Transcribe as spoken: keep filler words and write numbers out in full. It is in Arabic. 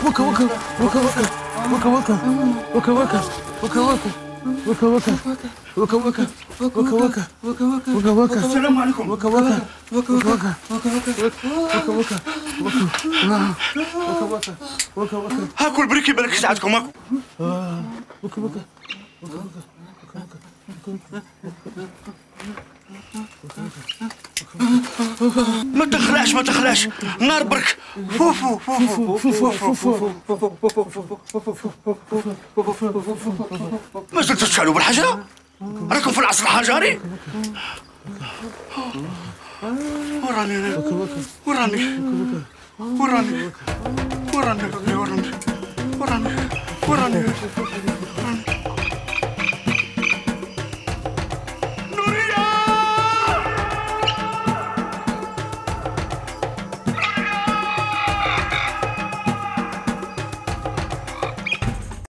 وكا وكا وكا وكا وكا وكا وكا وكا وكا وكا وكا وكا وكا وكا وكا وكا السلام عليكم. وكا وكا وكا وكا وكا وكا وكا وكا وكا وكا وكا هاكو البريكي بالك ساعتكم هاكو. وكا وكا وكا ما تخلاش ما تخلاش نار برك. فوفو فوفو فوفو ما زلتوا تشعلوا بالحجرة؟ راكم في العصر الحجري؟ وراني وراني وراني وراني وراني وراني وراني وراني